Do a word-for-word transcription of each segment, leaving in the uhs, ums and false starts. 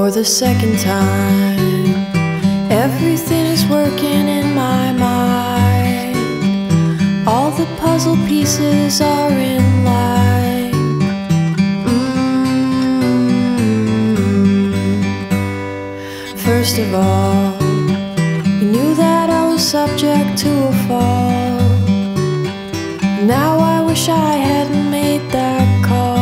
For the second time, everything is working in my mind. All the puzzle pieces are in line. mm. First of all, you knew that I was subject to a fall. Now I wish I hadn't made that call.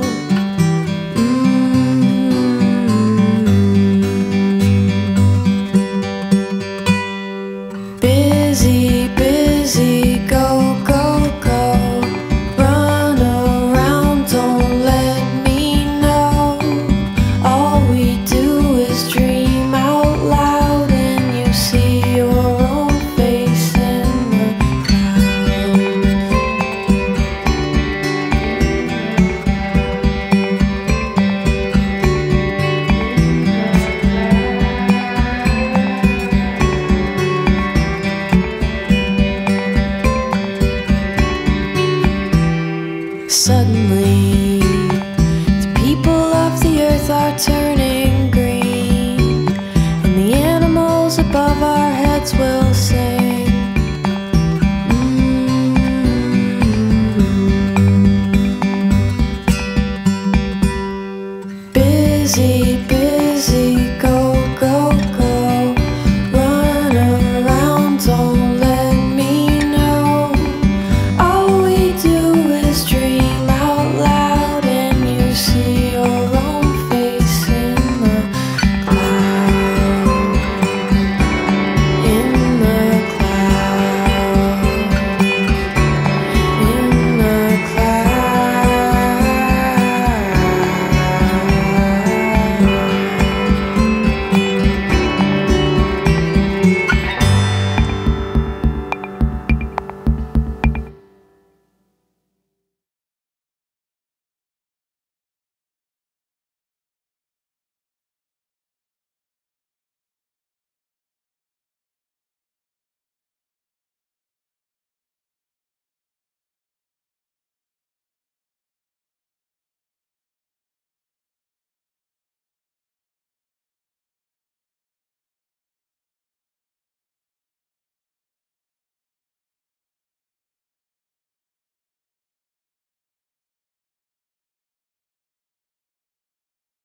Busy, busy, go, go, go. Run around, don't let me know. All we do is dream out loud, and you see your own face in the Suddenly